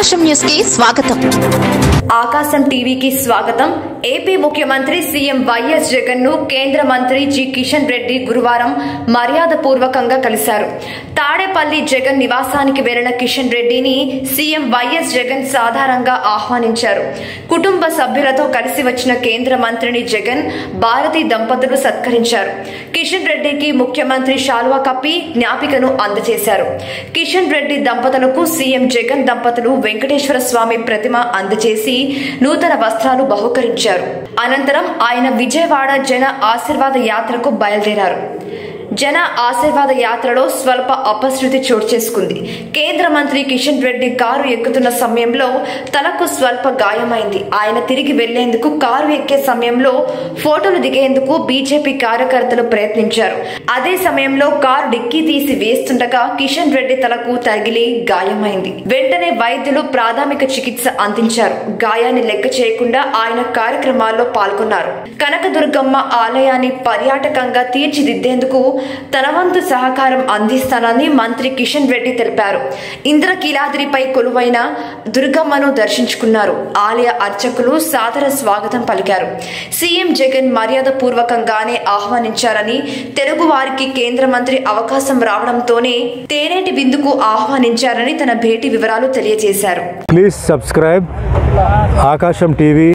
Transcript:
ఆకాశం న్యూస్ కి స్వాగతం. ఆకాశం టీవీకి స్వాగతం. ఏపీ ముఖ్యమంత్రి సీఎం వైఎస్ జగన్ ను కేంద్ర మంత్రి జి కిషన్ రెడ్డి గురువారం మర్యాదపూర్వకంగా కలిశారు. తాడేపల్లి జగన్ నివాసానికి వెళ్లిన కిషన్ రెడ్డిని సీఎం వైఎస్ జగన్ సాధారణంగా ఆహ్వానించారు. కుటుంబ సభ్యులతో కలిసి వచ్చిన కేంద్ర మంత్రిని జగన్, భారతి దంపతులు సత్కరించారు. కిషన్ రెడ్డికి ముఖ్యమంత్రి శాలువా కప్పి జ్ఞాపికను అందజేశారు. కిషన్ రెడ్డి దంపతులకు సీఎం జగన్ దంపతులు వెంకటేశ్వర స్వామి ప్రతిమ అందజేసి నూతన వస్త్రాలు బహుకరించారు. అనంతరం ఆయన విజయవాడ జన ఆశీర్వాద యాత్రకు బయలుదేరారు. జన ఆశీర్వాద యాత్రలో స్వల్ప అపశృతి చోటు చేసుకుంది. కేంద్ర మంత్రి కిషన్ రెడ్డి కారు ఎక్కుతున్న సమయంలో తలకు స్వల్ప గాయమైంది. ఆయన తిరిగి వెళ్లేందుకు కారు ఎక్కే సమయంలో ఫోటోలు దిగేందుకు బీజేపీ కార్యకర్తలు ప్రయత్నించారు. అదే సమయంలో కారు డిక్కీ తీసి వేస్తుండగా కిషన్ రెడ్డి తలకు తగిలి గాయమైంది. వెంటనే వైద్యులు ప్రాథమిక చికిత్స అందించారు. గాయాన్ని లెక్క చేయకుండా ఆయన కార్యక్రమాల్లో పాల్గొన్నారు. కనకదుర్గమ్మ ఆలయాన్ని పర్యాటకంగా తీర్చిదిద్దేందుకు తన వంతు సహకారం అందిస్తానని మంత్రి కిషన్ రెడ్డి తెలిపారు. ఇంద్రకీలాద్రిపై కొలువైన దుర్గమ్మను దర్శించుకున్నారు. ఆలయ అర్చకులు సాదర స్వాగతం పలికారు. సీఎం జగన్ మర్యాదపూర్వకంగానే ఆహ్వానించారని, తెలుగు వారికి కేంద్ర మంత్రి అవకాశం రావడంతోనే తేనేటి విందుకు ఆహ్వానించారని తన భేటీ వివరాలు తెలియజేశారు. Please subscribe Aakasam TV.